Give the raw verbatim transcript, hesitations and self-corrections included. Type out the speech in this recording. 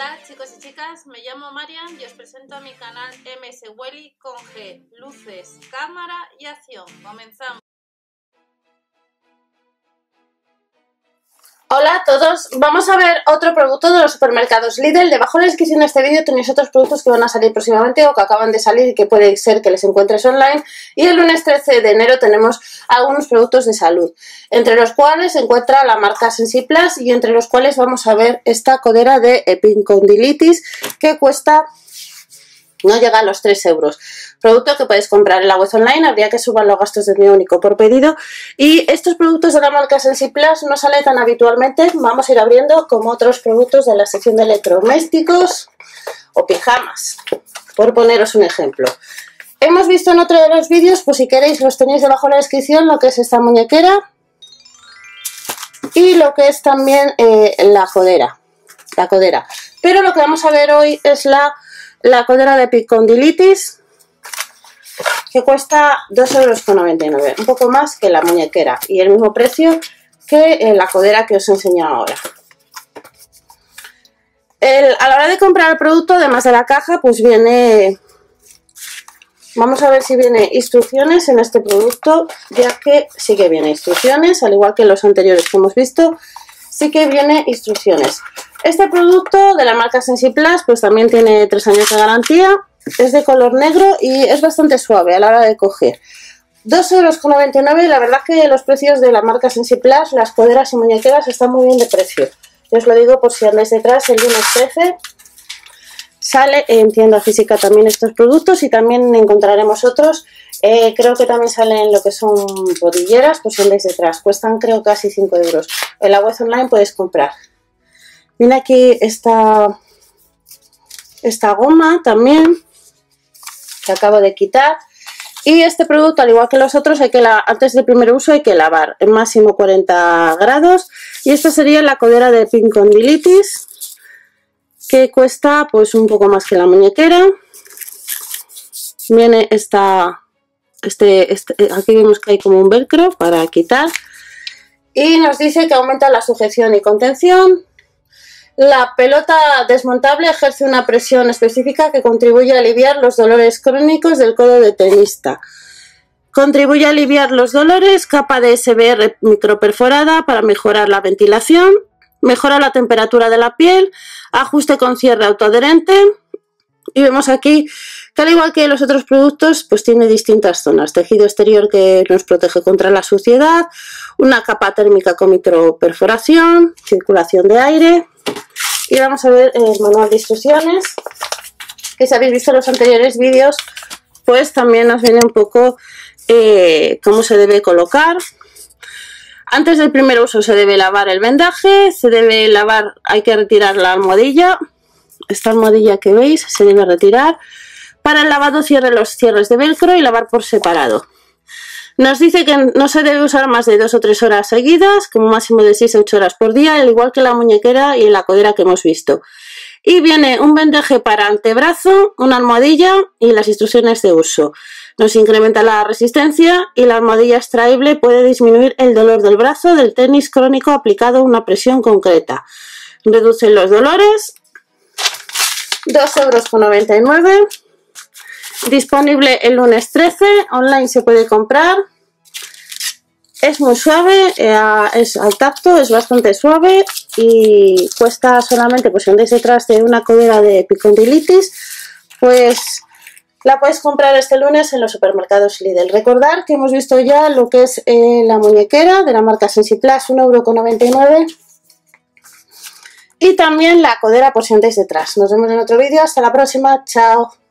Hola chicos y chicas, me llamo Marian y os presento a mi canal M S Welly con G, luces, cámara y acción. Comenzamos. Hola a todos, vamos a ver otro producto de los supermercados Lidl. Debajo en la descripción de este vídeo tenéis otros productos que van a salir próximamente o que acaban de salir y que puede ser que les encuentres online. Y el lunes trece de enero tenemos algunos productos de salud, entre los cuales se encuentra la marca Sensiplast y entre los cuales vamos a ver esta codera de epicondylitis que cuesta... no llega a los tres euros. Producto que podéis comprar en la web online, habría que subar los gastos de envío único por pedido. Y estos productos de la marca Sensiplast no salen tan habitualmente, vamos a ir abriendo como otros productos de la sección de electrodomésticos o pijamas, por poneros un ejemplo. Hemos visto en otro de los vídeos, pues si queréis los tenéis debajo en la descripción, lo que es esta muñequera y lo que es también eh, la codera, la codera. Pero lo que vamos a ver hoy es la La codera de epicondylitis, que cuesta dos euros con noventa y nueve, un poco más que la muñequera y el mismo precio que la codera que os he enseñado ahora. El, a la hora de comprar el producto, además de la caja, pues viene... Vamos a ver si viene instrucciones en este producto, ya que sí que viene instrucciones, al igual que los anteriores que hemos visto, sí que viene instrucciones. Este producto de la marca Sensiplast pues también tiene tres años de garantía, es de color negro y es bastante suave a la hora de coger. dos euros con noventa y nueve y la verdad que los precios de la marca Sensiplast, las coderas y muñequeras están muy bien de precio. Yo os lo digo por si andáis detrás, el lunes trece sale en tienda física también estos productos y también encontraremos otros. Eh, creo que también salen lo que son rodilleras, pues si andáis detrás, cuestan creo casi cinco euros. En la web online podéis comprar. Viene aquí esta, esta goma también, que acabo de quitar. Y este producto, al igual que los otros, hay que la, antes del primer uso hay que lavar en máximo cuarenta grados. Y esta sería la codera de epicondylitis, que cuesta pues un poco más que la muñequera. Viene esta, este, este, aquí vemos que hay como un velcro para quitar. Y nos dice que aumenta la sujeción y contención. La pelota desmontable ejerce una presión específica que contribuye a aliviar los dolores crónicos del codo de tenista. Contribuye a aliviar los dolores, capa de S B R microperforada para mejorar la ventilación, mejora la temperatura de la piel, ajuste con cierre autoadherente. Y vemos aquí que al igual que los otros productos, pues tiene distintas zonas. Tejido exterior que nos protege contra la suciedad, una capa térmica con microperforación, circulación de aire. Y vamos a ver el manual de instrucciones, que si habéis visto los anteriores vídeos, pues también nos viene un poco eh, cómo se debe colocar. Antes del primer uso se debe lavar el vendaje, se debe lavar, hay que retirar la almohadilla. Esta almohadilla que veis se debe retirar. Para el lavado cierre los cierres de velcro y lavar por separado. Nos dice que no se debe usar más de dos o tres horas seguidas, como máximo de seis a ocho horas por día, al igual que la muñequera y la codera que hemos visto. Y viene un vendaje para antebrazo, una almohadilla y las instrucciones de uso. Nos incrementa la resistencia y la almohadilla extraíble puede disminuir el dolor del brazo del tenis crónico aplicado a una presión concreta. Reduce los dolores. dos euros con noventa y nueve. Disponible el lunes trece, online se puede comprar. Es muy suave, eh, es al tacto, es bastante suave y cuesta solamente, pues si andáis detrás de una codera de epicondylitis, pues la podéis comprar este lunes en los supermercados Lidl. Recordad que hemos visto ya lo que es eh, la muñequera de la marca Sensiplast, un euro con noventa y nueve. Y también la codera por si andáis detrás. Nos vemos en otro vídeo, hasta la próxima, chao.